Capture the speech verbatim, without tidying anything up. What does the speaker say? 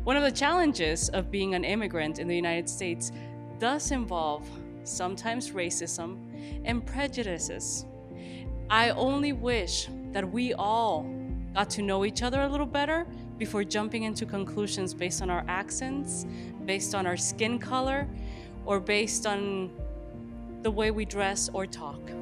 One of the challenges of being an immigrant in the United States does involve sometimes racism and prejudices. I only wish that we all got to know each other a little better before jumping into conclusions based on our accents, based on our skin color, or based on the way we dress or talk.